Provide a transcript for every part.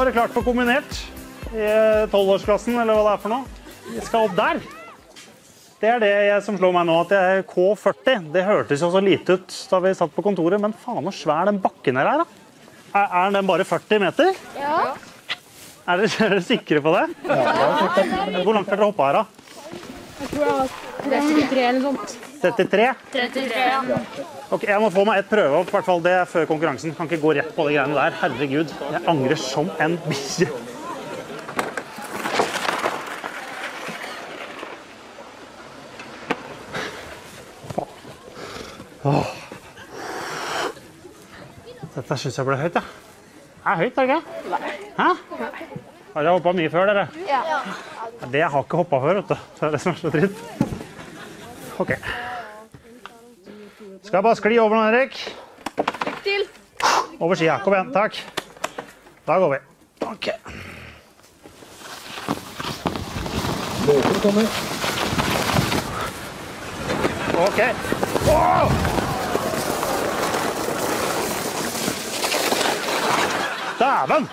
er det klart for kombinert i 12-årsklassen, eller hva det er for noe. Vi skal opp der. Det er det som slår meg nå, at jeg er K40. Det hørtes jo så lite ut da vi satt på kontoret, men faen hvor svær den bakken her da. Er den bare 40 meter? Ja. Er dere sikre på det? Ja. Hvor langt har dere hoppet her da? Jeg tror jeg har 33 eller noe sånt. 33? 33, ja. Ok, jeg må få meg et prøve opp, i hvert fall det er før konkurransen. Kan ikke gå rett på de greiene der. Herregud, jeg angrer som en bikkje. Dette synes jeg ble høyt, ja. Det er høyt, er det ikke? Hæ? Har dere hoppet mye før, dere? Ja. Det jeg har ikke hoppet før, vet du. Det er det som er så dritt. Ok. Skal jeg bare skli over nå, Erik? Til. Over siden. Kom igjen, takk. Da går vi. Ok. Båten kommer. Ok. Åh! Dæven!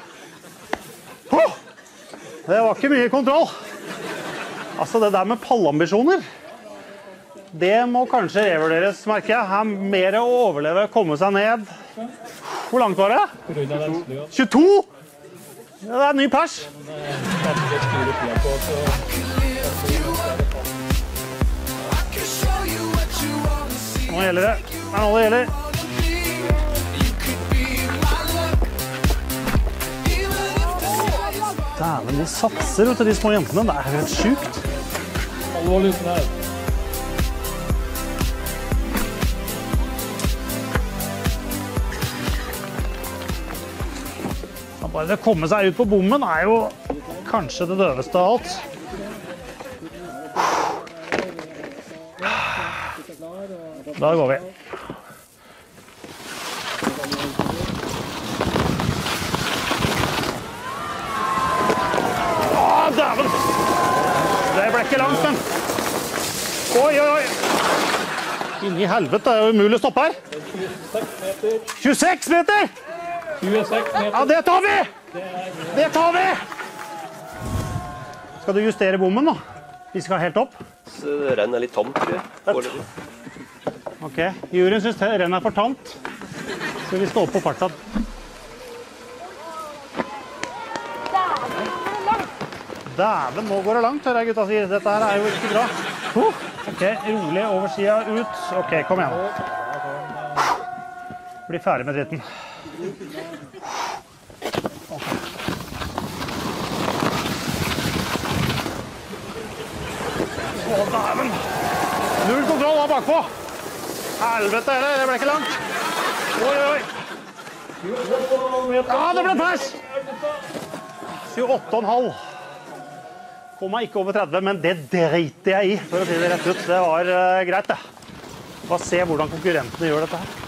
Det var ikke mye kontroll. Altså, det der med pallambisjoner, det må kanskje revurderes, merker jeg. Her mer å overleve, komme seg ned. Hvor langt var det? 22? Ja, det er en ny pers. Nå gjelder det. Det er nå det gjelder. Dæven, de satser ut til de små jentene. Det er helt sykt. Alvorlig uten her. Bare det å komme seg ut på bommen er jo kanskje det døveste av alt. Da går vi. Dæven! Det ble ikke langt, men... Oi, oi, oi! Inni helvete, det er jo umulig å stoppe her. 26 meter! 26 meter! Ja, det tar vi! Det tar vi! Skal du justere bommen nå? Vi skal helt opp. Renn er litt tamt, tror jeg. Ok, juryen synes renn er for tamt. Så vi står opp på farta. Dæven, nå går det langt, hører jeg gutta sier. Dette her er jo ikke bra. Ok, rolig, over siden, ut. Ok, kom igjen. Bli ferdig med dritten. Å, dæven. Null kontroll da bakpå. Helvete, det ble ikke langt. Oi, oi. Ja, det ble pers. 28,5. Kom meg ikke over 30, men det driter jeg i, for å si det rett ut. Det var greit, det. Bare se hvordan konkurrentene gjør dette her.